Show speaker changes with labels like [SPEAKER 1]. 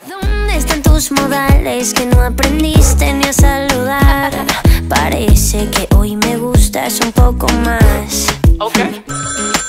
[SPEAKER 1] ¿Dónde están tus modales que no aprendiste ni a saludar? Parece que hoy me gustas un poco más.
[SPEAKER 2] Okay.